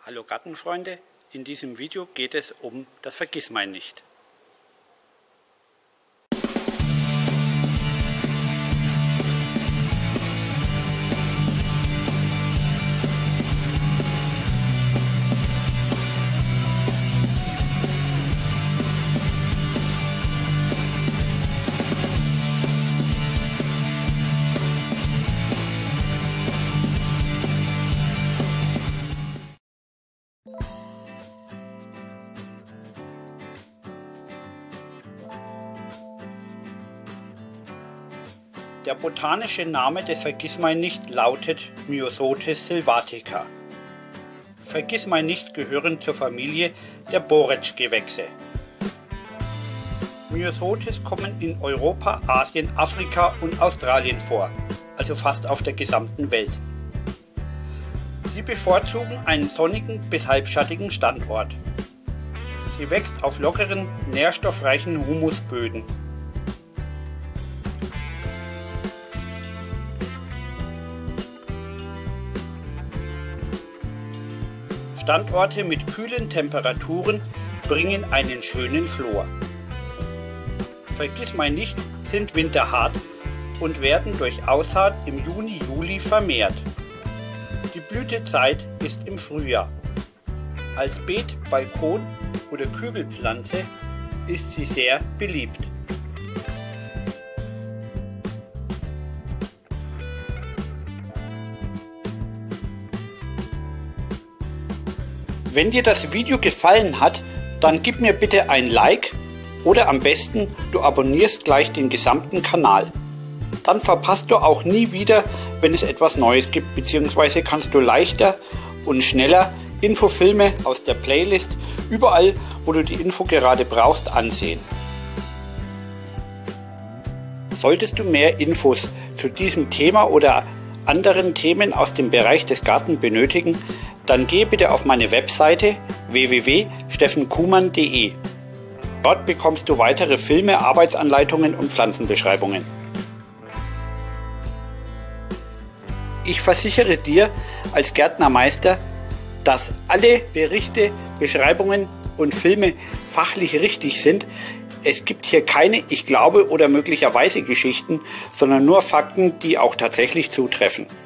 Hallo Gartenfreunde, in diesem Video geht es um das Vergissmeinnicht. Der botanische Name des Vergissmeinnicht lautet Myosotis sylvatica. Vergissmeinnicht gehören zur Familie der Borretsch-Gewächse. Myosotis kommen in Europa, Asien, Afrika und Australien vor, also fast auf der gesamten Welt. Sie bevorzugen einen sonnigen bis halbschattigen Standort. Sie wächst auf lockeren, nährstoffreichen Humusböden. Standorte mit kühlen Temperaturen bringen einen schönen Flor. Vergissmeinnicht sind winterhart und werden durch Aussaat im Juni-Juli vermehrt. Die Blütezeit ist im Frühjahr. Als Beet-, Balkon- oder Kübelpflanze ist sie sehr beliebt. Wenn dir das Video gefallen hat, dann gib mir bitte ein Like oder am besten du abonnierst gleich den gesamten Kanal. Dann verpasst du auch nie wieder, wenn es etwas Neues gibt, beziehungsweise kannst du leichter und schneller Infofilme aus der Playlist überall, wo du die Info gerade brauchst, ansehen. Solltest du mehr Infos zu diesem Thema oder anderen Themen aus dem Bereich des Garten benötigen, dann geh bitte auf meine Webseite www.steffenkuhmann.de. Dort bekommst du weitere Filme, Arbeitsanleitungen und Pflanzenbeschreibungen. Ich versichere dir als Gärtnermeister, dass alle Berichte, Beschreibungen und Filme fachlich richtig sind. Es gibt hier keine Ich glaube oder möglicherweise Geschichten, sondern nur Fakten, die auch tatsächlich zutreffen.